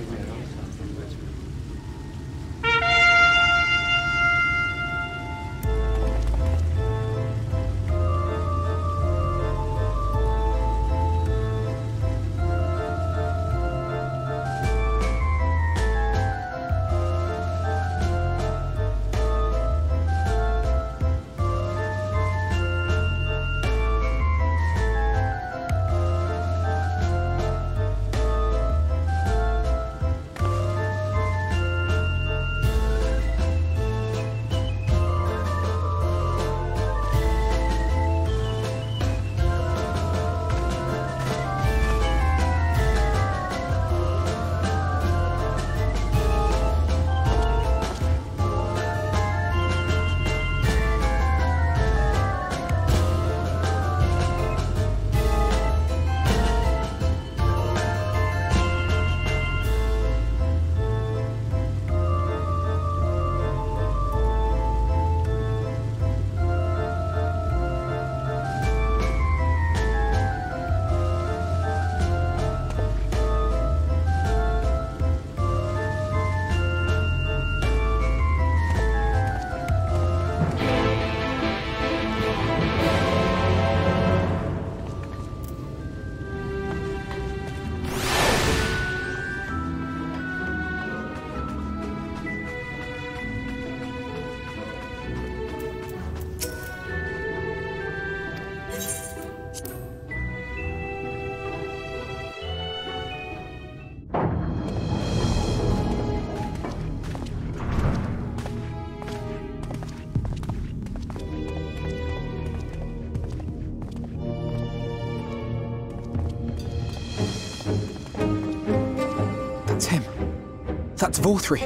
That's Vorthri.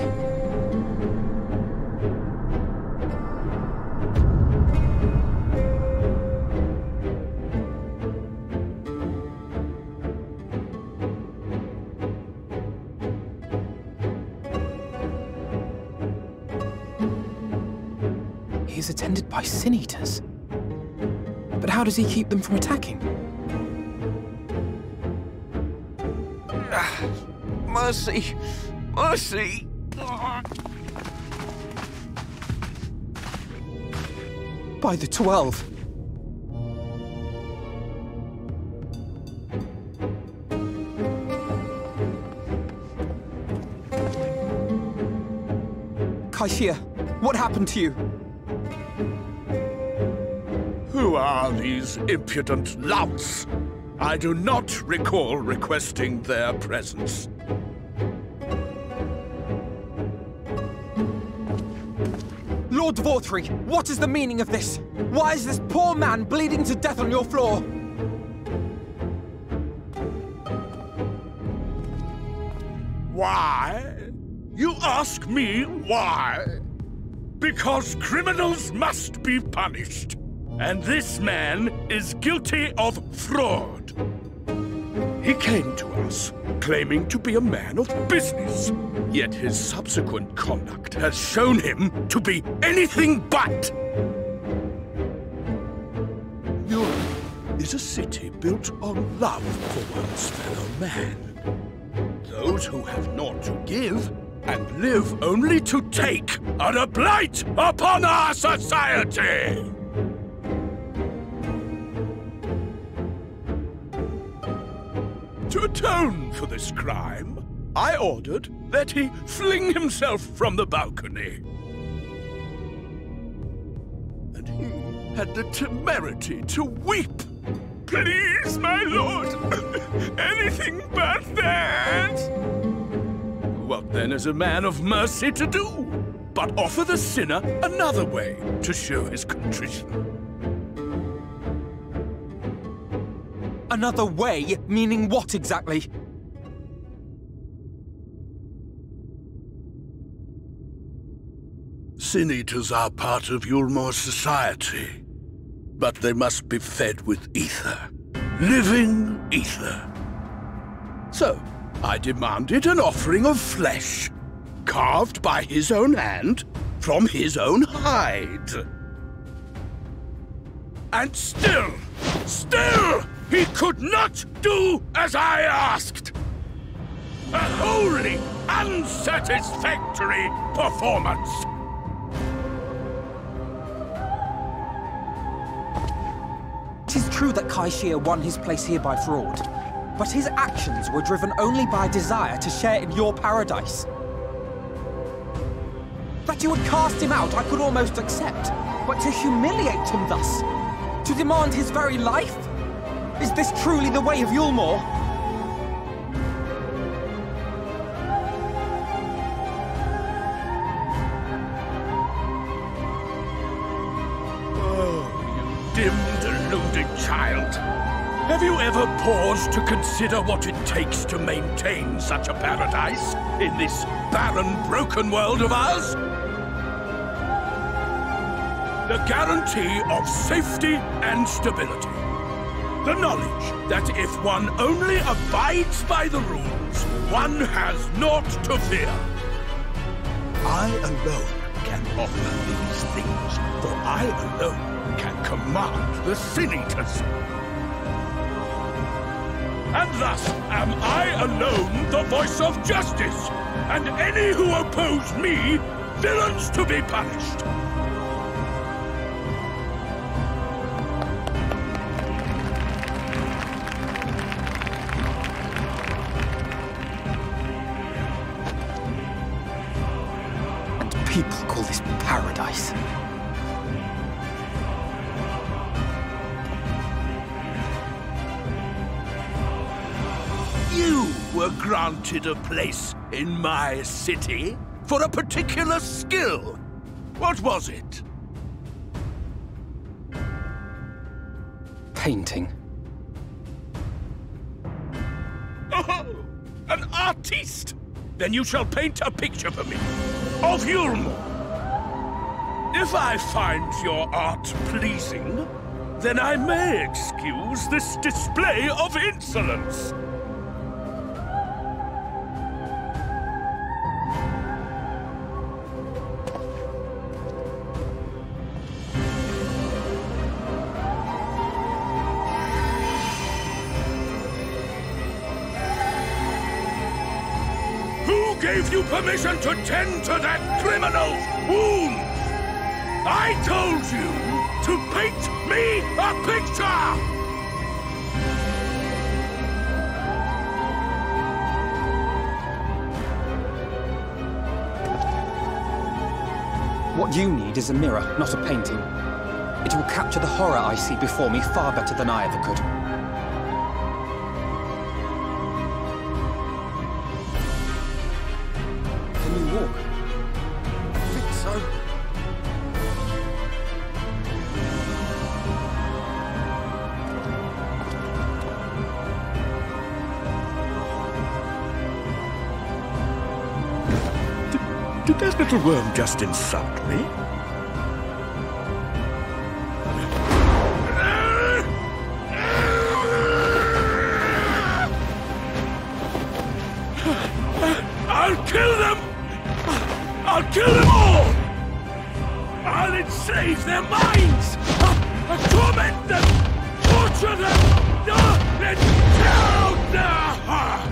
He is attended by sin-eaters. But how does he keep them from attacking? Mercy! Mercy! By the 12. Kaishia, what happened to you? Who are these impudent louts? I do not recall requesting their presence. Lord Vorthri, what is the meaning of this? Why is this poor man bleeding to death on your floor? Why? You ask me why? Because criminals must be punished. And this man is guilty of fraud. He came to us, claiming to be a man of business. Yet his subsequent conduct has shown him to be anything but. Newry is a city built on love for one's fellow man. Those who have naught to give and live only to take are a blight upon our society! To atone for this crime, I ordered that he fling himself from the balcony. And he had the temerity to weep. Please, my lord, anything but that! What then is a man of mercy to do? But offer the sinner another way to show his contrition. Another way? Meaning what exactly? Sin-eaters are part of Yulmor's society, but they must be fed with ether. Living ether. So, I demanded an offering of flesh, carved by his own hand, from his own hide. And still, he could not do as I asked! A wholly unsatisfactory performance! It is true that Kaishia won his place here by fraud, but his actions were driven only by a desire to share in your paradise. That you would cast him out I could almost accept, but to humiliate him thus, to demand his very life? Is this truly the way of Yulmore? Dim, deluded child. Have you ever paused to consider what it takes to maintain such a paradise in this barren, broken world of ours? The guarantee of safety and stability. The knowledge that if one only abides by the rules, one has naught to fear. I alone can offer these things, for I alone can command the Sin Eaters. And thus am I alone the voice of justice, and any who oppose me, villains to be punished. And people call this paradise. You were granted a place in my city for a particular skill. What was it? Painting. Oh, an artiste! Then you shall paint a picture for me of Yulmore. If I find your art pleasing, then I may excuse this display of insolence. Who gave you permission to tend to that criminal's wound? I told you to paint me a picture! What you need is a mirror, not a painting. It will capture the horror I see before me far better than I ever could. Can you walk? I think so. Did that little worm just insult me? I'll kill them! I'll kill them all! I'll enslave their minds! I'll torment them! Torture them! And tear out their hearts!